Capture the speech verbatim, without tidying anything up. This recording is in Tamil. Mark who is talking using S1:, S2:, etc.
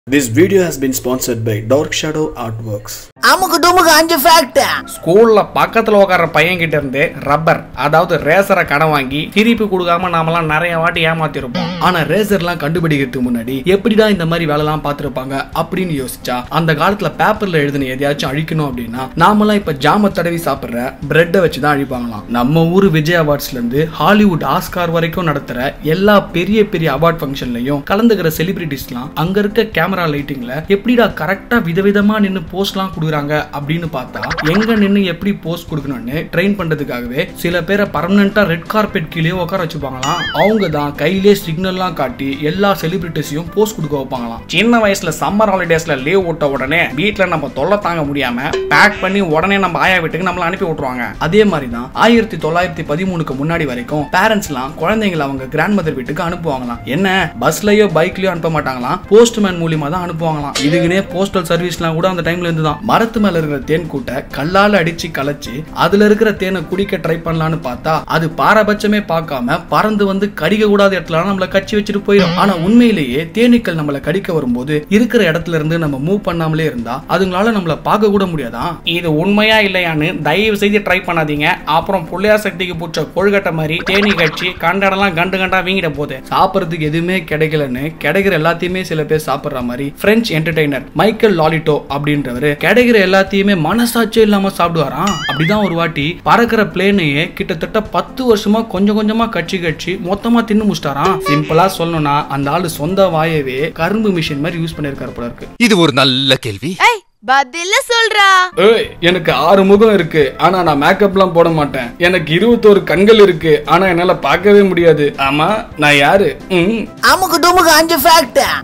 S1: This video has been sponsored by Dark Shadow Artworks.
S2: அமுக்கு டுமுக்கு அஞ்சு ஃபேக்ட்.
S3: ஸ்கூல்ல பக்கத்துல உட்கார்ற பையன் கிட்ட இருந்து ரப்பர் அதாவது ரேசரை கடன் வாங்கி திருப்பி கொடுக்காம நாமெல்லாம் நிறைய வாட்டி ஏமாத்திருப்போம். ஆனா ரேசர்லாம் கண்டுபிடிக்கிறதுக்கு முன்னாடி எப்படிடா இந்த மாதிரி வேலைலாம் பார்த்திருப்பாங்க அப்படின்னு யோசிச்சா அந்த காலத்துல பேப்பர்ல எழுதின எதையாச்சும் அழிக்கணும் அப்படின்னா நாமெல்லாம் இப்ப ஜாம தடவி சாப்பிடுற பிரெட்டை வச்சுதான் அழிப்பாங்களாம். நம்ம ஊர் விஜய் அவார்ட்ஸ்ல இருந்து ஹாலிவுட் ஆஸ்கார் வரைக்கும் நடத்துற எல்லா பெரிய பெரிய அவார்ட் ஃபங்க்ஷன்லயும் கலந்துக்கிற செலிபிரிட்டிஸ்லாம் அங்க இருக்க கேமரா லைட்டிங்ல எப்படிடா கரெக்டா விதவிதமா நின்னு போஸ்ட்லாம் கொடுக்குறாங்க அப்படின்னு பார்த்தா எங்க நின்னு எப்படி போஸ்ட் கொடுக்கணும்னு ட்ரெயின் பண்றதுக்காகவே சில பேரை பர்மனண்டா ரெட் கார்பெட் கீழே உட்கார வச்சுப்பாங்களாம். அவங்க தான் கையிலே சிக்னல்லாம் காட்டி எல்லா செலிபிரிட்டிஸையும் போஸ்ட் கொடுக்க வைப்பாங்களாம். சின்ன வயசுல சம்மர் ஹாலிடேஸ்ல லீவ் விட்ட உடனே வீட்டுல நம்ம தொல்லை தாங்க முடியாம பேக் பண்ணி உடனே நம்ம ஆயா வீட்டுக்கு நம்மள அனுப்பி விட்டுருவாங்க. அதே மாதிரி தான் ஆயிரத்தி தொள்ளாயிரத்தி பதிமூணுக்கு முன்னாடி வரைக்கும் பேரண்ட்ஸ் எல்லாம் குழந்தைங்களை அவங்க கிராண்ட் மதர் வீட்டுக்கு அனுப்புவாங்களாம். என்ன பஸ்லயோ பைக்லயோ அனுப்ப மாட்டாங்களாம், போஸ்ட்மேன் மூலியமா தான் அனுப்புவாங்களாம். இதுக்குனே போஸ்டல் சர்வீஸ்லாம் கூட அந்த டைம்ல இருந்து தான் மரத்து மேல இருக்கிற தேன் கூட்ட கல்லால அடிச்சு கலச்சு அதுல இருக்கிற தேனை குடிக்க ட்ரை பண்ணலாம்னு பார்த்தா அது பாரபட்சமே பார்க்காம பறந்து வந்து கடிக்க கூடாத இடத்துல நம்மள கச்சி வச்சுட்டு போயிடும். ஆனா உண்மையிலேயே தேனீக்கள் நம்மள கடிக்க வரும்போது இருக்கிற இடத்துல இருந்து நம்ம மூவ் பண்ணாமலே இருந்தா அதுங்களால நம்மள பார்க்க கூட முடியாதா? இது உண்மையா இல்லையான்னு தயவு செய்து ட்ரை பண்ணாதீங்க. அப்புறம் புள்ளையார் சக்திக்கு பூச்ச கொள்கட்ட மாதிரி தேனி கட்சி கண்டடெல்லாம் கண்டு கண்டா வீங்கிட போகுது. சாப்பிடறதுக்கு எதுவுமே கிடைக்கலன்னு கிடைக்கிற எல்லாத்தையுமே சில பேர் சாப்பிடுற மாதிரி பிரெஞ்சு என்டர்டெய்னர் மைக்கேல் லாலிட்டோ அப்படின்றவரு கிடைக்கிற எல்லாத்தையுமே மனசாட்சியே இல்லாம சாப்பிடுவாராம். அப்படிதான் ஒரு வாட்டி பறக்கிற பிளேனையே கிட்டத்தட்ட பத்து வருஷமா கொஞ்சம் கொஞ்சமா கட்சி கட்சி மொத்தமா தின்னு முடிச்சிட்டாராம். சிம்பிளா சொல்லணும்னா அந்த ஆளு சொந்த வாயவே கரும்பு மிஷின் மாதிரி யூஸ் பண்ணிருக்காரு போல இருக்கு.
S4: இது ஒரு நல்ல கேள்வி.
S2: பதில சொல்றா.
S3: ஏய், எனக்கு ஆறு முகம் இருக்கு ஆனா நான் மேக்கப்லாம் போட மாட்டேன். எனக்கு இருபத்தோரு கண்கள் இருக்கு ஆனா என்னால பார்க்கவே முடியாது. ஆமா நான் யாரு?
S2: அமுக்கு டுமுக்கு அஞ்சு ஃபேக்ட்.